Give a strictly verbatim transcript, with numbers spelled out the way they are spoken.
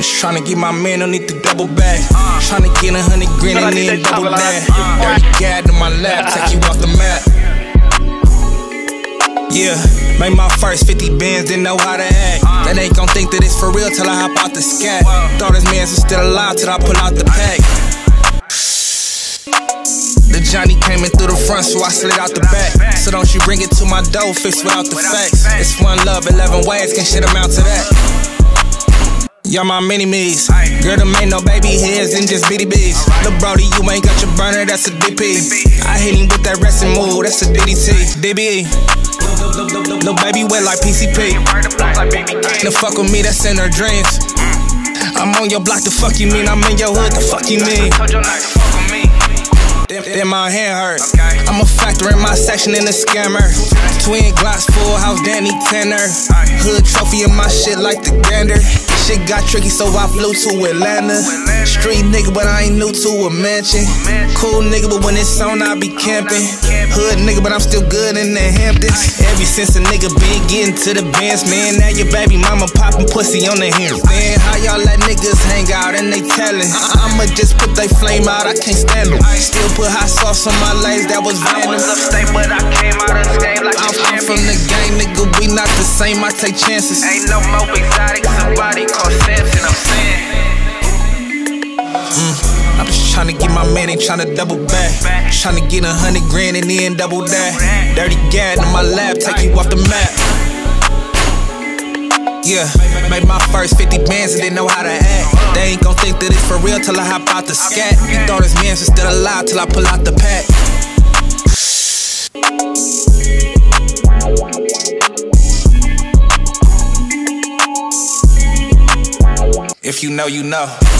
Just tryna get my man, don't need to double back. Tryna get a hundred grand and then double that. Dirty gad in my lap, take you off the map. Yeah, made my first fifty bands, didn't know how to act. That ain't gon' think that it's for real till I hop out the scat. Thought his mans was still alive till I pull out the pack. The Johnny came in through the front, so I slid out the back. So don't you bring it to my door, fixed without the facts. It's one love, eleven ways, can shit amount to that. Y'all my mini-me's. Girl, them ain't no baby heads and just bitty bees. Lil' brody, you ain't got your burner, that's a D P. I hit him with that resting move, that's a D D T. D B E. Lil' baby wet like P C P. The fuck with me, that's in her dreams. I'm on your block, the fuck you mean? I'm in your hood, the fuck you mean? Then my hand hurt. I'm a factor in my section in the scammer. Twin Glocks, full house, Danny Tanner. Hood trophy in my shit like the gander. Shit got tricky, so I flew to Atlanta. Street nigga, but I ain't new to a mansion. Cool nigga, but when it's on, I be camping. Hood nigga, but I'm still good in the Hamptons. Ever since a nigga been getting to the bands, man, now your baby mama popping pussy on the handstand. How y'all let niggas hang out and they tellin'? I'ma just put they flame out, I can't stand them. Still put hot sauce on my legs, that was random. I was upstate, but I came out unscathed like I'm, I'm from the game, nigga, we not the same, I take chances. Ain't no more exotic, somebody called Samson, I'm saying. Mm, I'm just tryna get my man, ain't tryna double back. Tryna get a hundred grand and then double that. Dirty gad in my lap, take you off the map. Yeah, made my first fifty bands and didn't know how to act. They ain't gon' think that it's for real till I hop out the scat. He thought his mans was still alive till I pull out the pack. If you know, you know.